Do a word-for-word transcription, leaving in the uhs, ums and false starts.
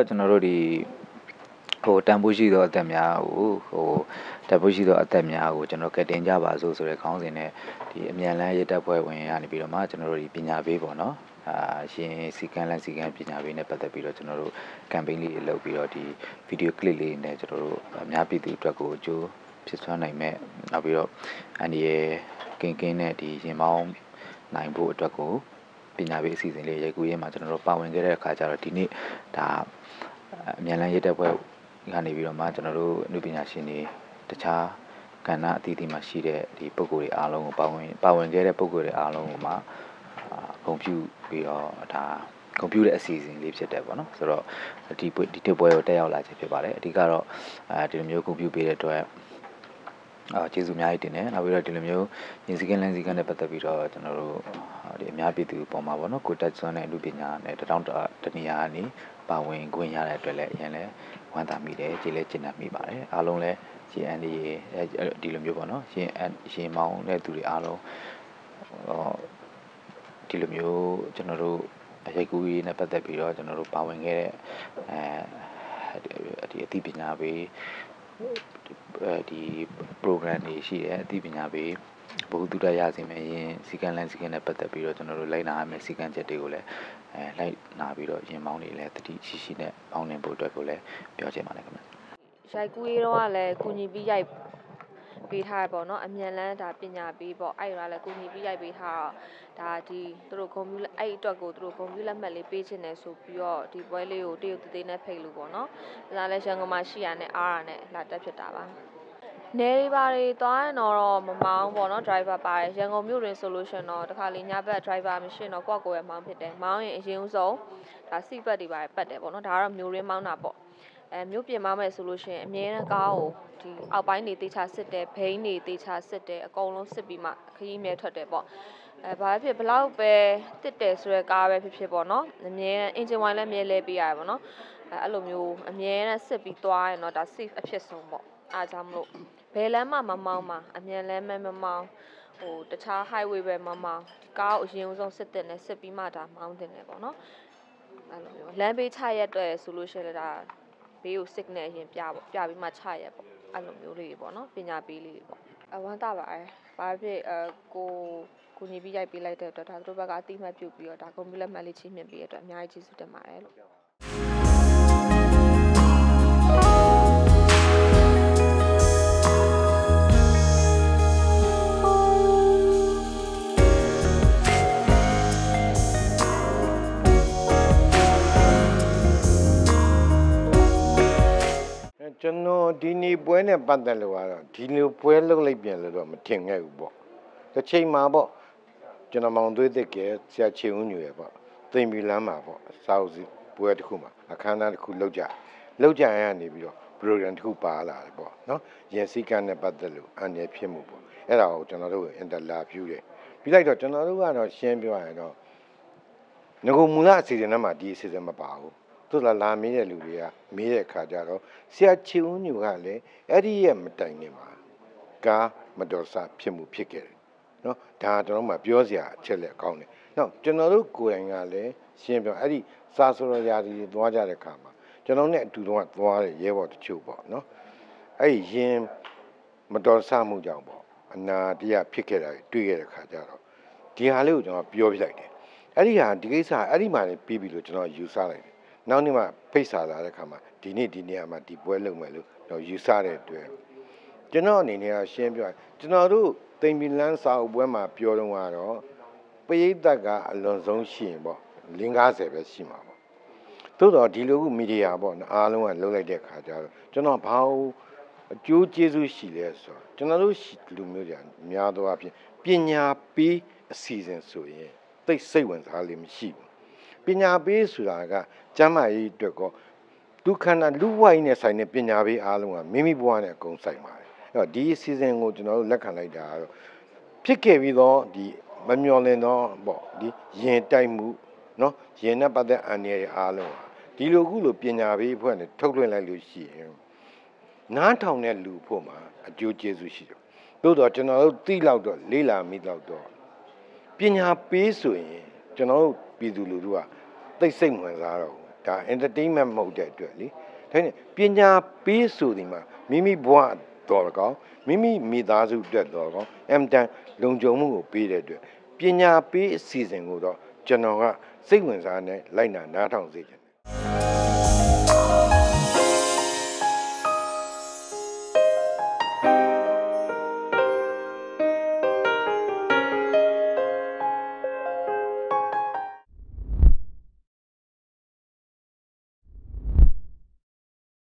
ကျွန်တော်တို့ဒီဟိုတန်ဖိုးရှိသောအသက်များကိုဟိုတန်ဖိုးရှိသောအသက်များကိုကျွန်တော်ကတင်ကြပါစို့ဆိုတဲ့ခေါင်းစဉ်နဲ့ဒီအမြန်လန်းရေးတပ်ဖွဲ့ဝင်ကနေပြီးတော့မှကျွန်တော်တို့ဒီပညာပေးပေါ့နော်အာရှင်စီကံလန်းစီကံပညာပေးနဲ့ပတ်သက်ပြီးတော့ကျွန်တော်တို့ campaign လေးတွေလုပ်ပြီးတော့ဒီ video clip လေးနဲ့ကျွန်တော်တို့အများပြည်သူအတွက်ကိုအကျိုးဖြစ်ထွန်းနိုင်မဲ့နောက်ပြီးတော့အန်ဒီရဲ့ကင်းကင်းနဲ့ဒီရင်မောင်းနိုင်ဖို့အတွက်ကိုပညာပေးအစီအစဉ်လေးရိုက်ကူးရေးမှာကျွန်တော်တို့ပါဝင်ခဲ့တဲ့အခါကျတော့ဒီနေ့ဒါအမြန်လန်းရေးတပ်ဖွဲ့ကနေပြီးတော့မှကျွန်တော်တို့အမှုပညာရှင်တွေတခြားကဏ္ဍအသီးသီးမှာရှိတဲ့ဒီပုံကိုယ်တွေအားလုံးကိုပါဝင်ပါဝင်ခဲ့တဲ့ပုံကိုယ်တွေအားလုံးကိုမှဂုဏ်ပြုပြီးတော့ဒါဂုဏ်ပြုတဲ့အစီအစဉ်လေးဖြစ်တယ်ပေါ့နော်ဆိုတော့ဒီဒီတစ်ပွဲကိုတက်ရောက်လာခြင်းဖြစ်ပါတယ်အဓိကတော့အဲဒီလိုမျိုးဂုဏ်ပြုပေးတဲ့အတွက်အာကျေးဇူးအများကြီးတင်တယ်နောက်ပြီးတော့ဒီလိုမျိုးရင်းစည်းကမ်းလမ်းစည်းကမ်းနဲ့ပတ်သက်ပြီးတော့ကျွန်တော်တို့ဒီအများပြည်သူပုံမှာပေါ့နော်ကိုတက်စွမ်းတဲ့အမှုပညာနဲ့တထောင်တနေရာကနေပါဝင်ခွင့်ရတဲ့အတွက်လည်းအရင်လည်းဝမ်းသာမိတယ်ကြည်လည်းကျင့်တတ်မိပါတယ်အားလုံးလည်းရှင်အန်ဒီဒီလိုမျိုးပေါ့နော်ရှင်ရှင်မောင်တဲ့သူတွေအားလုံးဒီလိုမျိုးကျွန်တော်တို့အရေးကူရေးနဲ့ပတ်သက်ပြီးတော့ကျွန်တော်တို့ပါဝင်ခဲ့တဲ့အဲဒီအသိပညာပေးဒီ program တွေရှိတယ်အသိပညာပေးဘုသူတရစီမယ်ရင်စီကံလန်းစီကံနဲ့ပတ်သက်ပြီးတော့ကျွန်တော်တို့လိုက်နာရမယ်စီကံချက်တွေကိုလည်းအဲလိုက်နာပြီးတော့ရင်မောင်းတွေလည်းတတိရှိရှိနဲ့ပေါင်းနေဖို့အတွက်ကိုလည်းပြောချင်ပါတယ်ခင်ဗျရိုက်ကူးရေးတော့လည်းကုညီပြီးရိုက်ပေးထားပေါ့နော်အမြန်လန်းဒါပညာပေးပေါ့အဲ့ဒါလည်းကုညီပြီးရိုက်ပေးထားတော့ဒါဒီသူတို့ကွန်ပျူတာအဲ့အတွက်ကိုသူတို့ကွန်ပျူတာလက်မှတ်လေးပေးချင်တယ်ဆိုပြီးတော့ဒီပွဲလေးကိုတရုတ်သေးသေးနဲ့ဖိတ်လို့ပေါ့နော်ဒါလည်းရန်ကုန်မှာရှိရနဲ့အားရနဲ့လာတက်ဖြစ်တာပါနေရီပါတွေသွားရင်တော့မမောင်းပေါ့နော် driver ပါတယ်ရန်ကုန်မြို့တွင်ဆိုလို့ရှင်တော့တခါလေညဘက် driver မရှိတော့ကိုယ့်ကိုယ်ရမောင်းဖြစ်တယ်မောင်းရင်အရင်ဆုံးဒါစီပတ်တွေပါတယ်ပတ်တယ်ပေါ့နော်ဒါကတော့မျိုးရင်းမောင်းတာပေါ့အဲမျိုးပြင်မောင်းမယ်ဆိုလို့ရှင်အမြဲတမ်းကားကိုဒီအောက်ပိုင်းနေတေချာစစ်တယ်ဘိန်းနေတေချာစစ်တယ်အကုန်လုံးစစ်ပြီးမှခရီးမြဲထွက်တယ်ပေါ့အဲဘာဖြစ်ဘလောက်ပဲတစ်တယ်ဆိုရဲကားပဲဖြစ်ဖြစ်ပေါ့နော်အမြဲအင်ဂျင်ဝိုင်းလည်းအမြဲလဲပေးရတယ်ပေါ့နော်အဲအဲ့လိုမျိုးအမြဲတမ်းစစ်ပြီးသွားရင်တော့ဒါ safe အဖြစ်ဆုံးပေါ့အားကြောင့်မလို့ဘယ်လမ်းမှမမောင်းမှာအမြန်လမ်းမဲမမောင်းဟိုတခြား highway ပဲမမောင်းကားကိုအရင်ဆုံးစစ်တင်တယ်စစ်ပြီးမှဒါမောင်းတင်တယ်ပေါ့နော်အဲ့လိုမျိုးလမ်းဘေးချရက်တဲ့ဆိုလို့ရှိရင်ဒါဘေးကို signal အရင်ပြပေါ့ပြပြီးမှချရက်ပေါ့အဲ့လိုမျိုးလေးပေါ့နော်ပညာပေးလေးပေါ့အဝမ်းသာပါတယ်ဘာဖြစ်အကိုကိုညီပြီးရိုက်ပေးလိုက်တဲ့အတွက်ဒါတို့ဘက်ကအတိမတ်ပြုတ်ပြီးတော့ဒါကွန်ပျူတာမှတ်လေးချင်းမြင်ပေးရတဲ့အတွက်အများကြီးကျေးဇူးတင်ပါတယ်လို့ကျွန်တော်ဒီနေ့ပွဲနဲ့ပတ်သက်လို့ကတော့ဒီလိုပွဲလုပ်လိုက်ပြန်လို့တော့မထင်ခဲ့ဘူးပေါ့တစ်ချိန်မှာပေါ့ကျွန်တော်မောင်သွေးသစ်ကဆရာချေဦးညွယ်ပေါ့သိမ်ပြီလမ်းမှာပေါ့စာအုပ်စီပွဲတစ်ခုမှာအခမ်းအနားတစ်ခုလုပ်ကြလုပ်ကြရနေပြီးတော့ program တစ်ခုပါလာတယ်ပေါ့နော်ရင်စည်းကမ်းနဲ့ပတ်သက်လို့အန်ရဖြစ်မှုပေါ့အဲ့ဒါကိုကျွန်တော်တို့ interview တယ်ပြီးလိုက်တော့ကျွန်တော်တို့ကတော့ရှင်းပြောရရင်တော့ငကုမူလအစီအစဉ်ထဲမှာဒီအစီအစဉ်မပါဘူးသူလာလာမေးတဲ့လူတွေကမေးတဲ့အခါကျတော့ဆရာချီဦးညူကလည်းအဲ့ဒီရဲ့မတိုင်ခင်မှာကားမတော်ဆဖြစ်မှုဖြစ်ခဲ့တယ်နော်ဒါကျွန်တော်မှပြောစရာအချက်လက်ကောင်းတယ်နော်ကျွန်တော်တို့ကိုယ်တိုင်ကလည်းရှင်းပြောအဲ့ဒီစာဆိုရရာဒီသွားကြတဲ့အခါမှာကျွန်တော်နဲ့အတူတူကသွားတဲ့ရဲဘော်တချို့ပေါ့နော်အဲ့ဒီရင်မတော်ဆမှုကြောင့်ပေါ့အနာတရားဖြစ်ခဲ့တာတွေ့ခဲ့တဲ့အခါကျတော့ဒီဟာလေးကိုကျွန်တော်ပြောပြလိုက်တယ်အဲ့ဒီဟာဒီကိစ္စအဲ့ဒီမှာလည်းပြီးပြီလို့ကျွန်တော်ယူဆလိုက်တယ်နောက်နေ့မှဖိတ်စာလာတဲ့ခါမှာဒီနေ့ဒီနေရာမှာဒီပွဲလုပ်မယ်လို့တော့ယူဆတဲ့အတွက်ကျွန်တော်အနေနဲ့ရှင်းပြကျွန်တော်တို့သိမ်ပီလန်းစာအုပ်ပွဲမှာပြောတော့ကတော့ပရိသတ်ကအလွန်ဆုံးရှိရင်ပေါ့လင်းကားဆယ်ပဲရှိမှာပေါ့သို့တော့ဒီလိုမီဒီယာပေါ့အားလုံးကလှုပ်လိုက်တဲ့ခါကျတော့ကျွန်တော်ဘာလို့အကျိုးကျေးဇူးရှိလဲဆိုတော့ကျွန်တော်တို့လူမျိုးကြများသောအားဖြင့်ပညာပေးအစီအစဉ်ဆိုရင်သိစိတ်ဝင်စားလိမ့်မရှိဘူးပညာပေးဆိုတာကကျမ်းမာရေးအတွက်ကောဒုက္ခနာလူဝိုင်းနဲ့ဆိုင်တဲ့ပညာပေးအားလုံးကမိမိဘဝနဲ့အကုန်ဆိုင်ပါတယ်အဲ့တော့ဒီအစီအစဉ်ကိုကျွန်တော်တို့လက်ခံလိုက်တာကတော့ဖြစ်ခဲ့ပြီးတော့ဒီမမျော်လင့်တော့ပေါ့ဒီရင်တိုက်မှုเนาะရင်နဲ့ပတ်သက်အန္တရာယ်အားလုံးဒီလိုခုလိုပညာပေးအဖွဲ့နဲ့ထုတ်လွှင့်လိုက်လို့ရှိရင်နားထောင်တဲ့လူဖို့မှာအကျိုးကျေးဇူးရှိတယ်သို့တော့ကျွန်တော်တို့သိလောက်တော့လေးလာမိလောက်တော့ပညာပေးဆိုရင်ကျွန်တော်တို့ပြည်သူလူထုကသိစိတ်ဝင်စားတော့ဒါ entertainment မဟုတ်တဲ့အတွက်လေဒါနဲ့ပညာပေးဆိုဒီမှာမိမိဘဝတော်ကောင်းမိမိမိသားစုအတွက်တော်ကောင်းအမ်တန်လုံခြုံမှုကိုပေးတဲ့အတွက်ပညာပေးအစီအစဉ်ကိုတော့ကျွန်တော်ကစိတ်ဝင်စားနဲ့လိုက်နာနားထောင်စေချင်